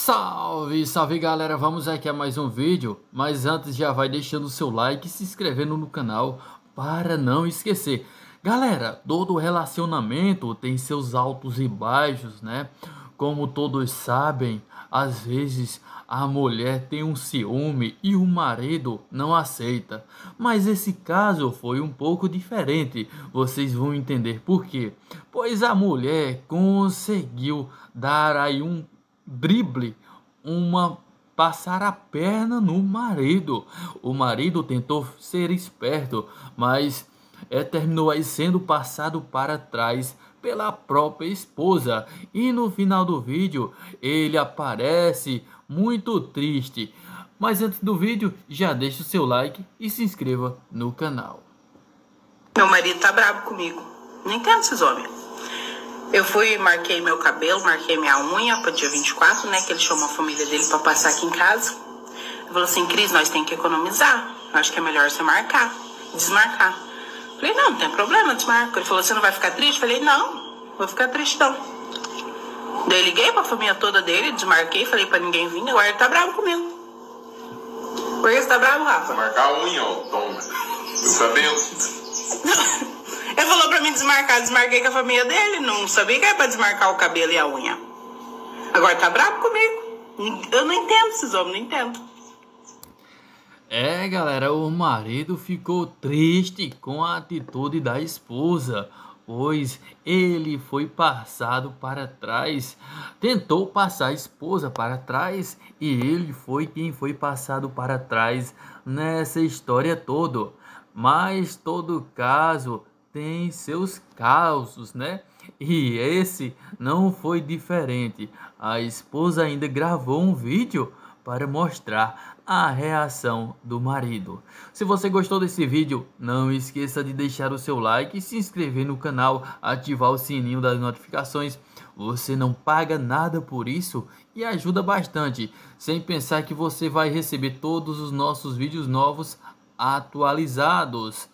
Salve, salve galera, vamos aqui a mais um vídeo, mas antes já vai deixando o seu like e se inscrevendo no canal para não esquecer. Galera, todo relacionamento tem seus altos e baixos, né? Como todos sabem, às vezes a mulher tem um ciúme e o marido não aceita. Mas esse caso foi um pouco diferente, vocês vão entender por quê. Pois a mulher conseguiu dar aí um drible, passar a perna no marido. O marido tentou ser esperto, mas terminou aí sendo passado para trás pela própria esposa. E no final do vídeo ele aparece muito triste. Mas antes do vídeo, já deixa o seu like e se inscreva no canal. Meu marido tá bravo comigo. Não entendo esses homens. Eu fui, marquei meu cabelo, marquei minha unha para dia 24, né? Que ele chamou a família dele para passar aqui em casa. Ele falou assim: Cris, nós temos que economizar. Acho que é melhor você marcar, desmarcar. Falei: não tem problema, desmarca. Ele falou: você não vai ficar triste? Falei: não, vou ficar triste não. Daí liguei pra família toda dele, desmarquei, falei pra ninguém vir. Agora ele tá bravo comigo. Por que você tá bravo, Rafa? Marcar a unha, ó, toma. Eu sabendo. Ele falou pra mim desmarcar, desmarquei com a família dele. Não sabia que era pra desmarcar o cabelo e a unha. Agora tá bravo comigo. Eu não entendo esses homens, não entendo. Galera, o marido ficou triste com a atitude da esposa, pois ele foi passado para trás, tentou passar a esposa para trás e ele foi quem foi passado para trás nessa história toda. Mas todo caso tem seus causos, né? E esse não foi diferente. A esposa ainda gravou um vídeo para mostrar a reação do marido. Se você gostou desse vídeo, não esqueça de deixar o seu like e se inscrever no canal, ativar o sininho das notificações. Você não paga nada por isso e ajuda bastante, sem pensar que você vai receber todos os nossos vídeos novos atualizados.